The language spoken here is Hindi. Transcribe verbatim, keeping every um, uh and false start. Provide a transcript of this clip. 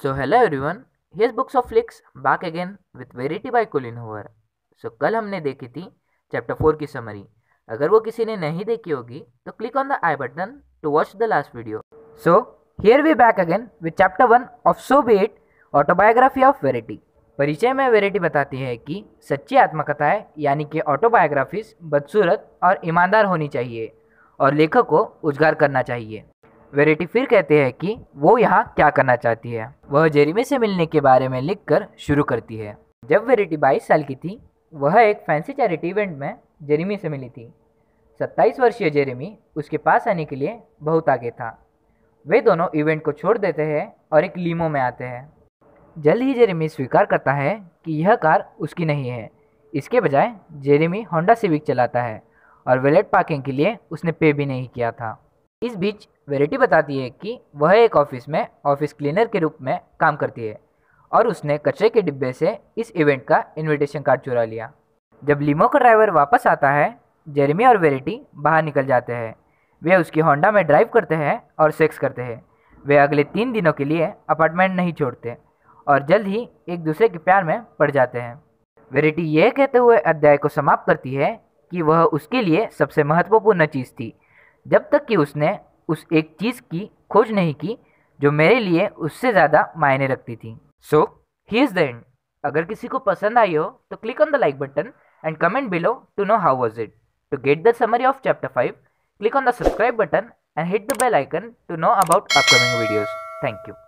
So hello everyone, here's Books of Flicks back again with Verity by Colin Hoover. So कल हमने देखी थी चैप्टर फोर की समरी. अगर वो किसी ने नहीं देखी होगी तो click on the I button to watch the last video. So here we back again with chapter one of so be it autobiography of Verity. परिचय में वेरिटी बताती है कि सच्ची आत्मकथाएं यानी कि ऑटोबायोग्राफीज बदसूरत और ईमानदार होनी चाहिए और लेखक को उजागर करना चाहिए. वेरिटी फिर कहते हैं कि वो यहाँ क्या करना चाहती है. वह जेरेमी से मिलने के बारे में लिखकर शुरू करती है. जब वेरिटी बाईस साल की थी वह एक फैंसी चैरिटी इवेंट में जेरेमी से मिली थी. सत्ताईस वर्षीय जेरेमी उसके पास आने के लिए बहुत आगे था. वे दोनों इवेंट को छोड़ देते हैं और एक लीमो में आते हैं. जल्द ही जेरेमी स्वीकार करता है कि यह कार उसकी नहीं है. इसके बजाय जेरेमी होंडा सिविक चलाता है और वैलेट पार्किंग के लिए उसने पे भी नहीं किया था. इस बीच वेरिटी बताती है कि वह एक ऑफिस में ऑफिस क्लीनर के रूप में काम करती है और उसने कचरे के डिब्बे से इस इवेंट का इनविटेशन कार्ड चुरा लिया. जब लीमो का ड्राइवर वापस आता है जेरेमी और वेरिटी बाहर निकल जाते हैं. वे उसकी होंडा में ड्राइव करते हैं और सेक्स करते हैं. वे अगले तीन दिनों के लिए अपार्टमेंट नहीं छोड़ते और जल्द ही एक दूसरे के प्यार में पड़ जाते हैं. वेरिटी यह कहते हुए अध्याय को समाप्त करती है कि वह उसके लिए सबसे महत्वपूर्ण चीज़ थी जब तक कि उसने उस एक चीज़ की खोज नहीं की जो मेरे लिए उससे ज़्यादा मायने रखती थी. So he is the end. अगर किसी को पसंद आई हो तो click on the like button and comment below to know how was it. To get the summary of chapter five click on the subscribe button and hit the bell icon to know about upcoming videos. Thank you.